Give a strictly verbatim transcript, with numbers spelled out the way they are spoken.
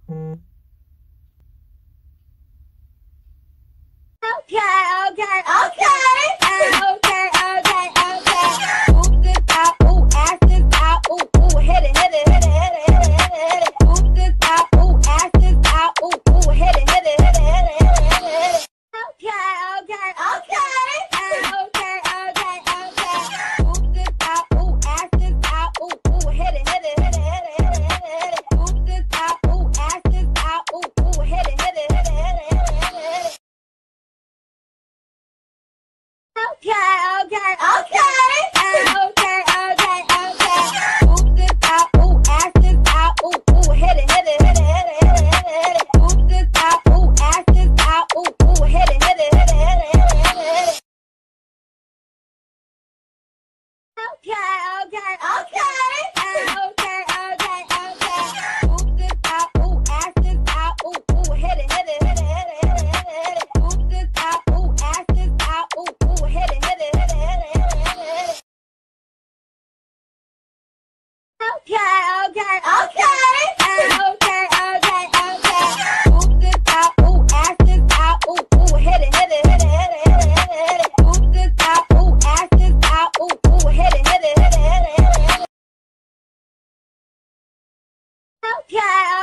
Okay, okay, okay. Uh, okay, okay, okay. Ooh, this out, ooh, ass this out, ooh, ooh, hit it, hit it, hit it, hit it, hit it, hit it. Ooh, this out, ooh, ass this out, ooh, ooh, hit it, hit it, hit it, hit it, hit it, hit it. Okay, okay, okay. Uh, okay, okay, okay. Ooh, this out, ooh, ass this out, ooh, ooh, hit it, hit it, hit it, hit it, hit it, hit it. Ooh, this out, ooh, ass this out, ooh, ooh, hit it, hit it, hit it, hit it, hit it, hit it. Okay, okay, okay. Uh, okay, okay, okay. Ooh, this out, ooh, ass this out, ooh, ooh, hit it, hit it, hit it, hit it, hit it, hit it, hit it. Ooh, this out, ooh, ass this out, ooh, ooh, hit it, hit it, hit it, hit it, hit it, hit it, hit it. Okay, okay, okay. Uh, okay, okay, okay. Ooh, this out, ooh, ass this out, ooh, ooh, hit it, hit it, hit it, hit it, hit it, hit it, hit it. Ooh, this out, ooh, ass this out, ooh, ooh, hit it, hit it, hit it, hit it, hit it, hit it, hit it. Okay, okay, okay. Uh, okay, okay, okay. Ooh, this out, ooh, ass this out, ooh, ooh, hit it, hit it, hit it, hit it, hit it, hit it, hit it. Ooh, this out, ooh, ass this out, ooh, ooh, hit it, hit it, hit it, hit it, hit it, hit it. Okay,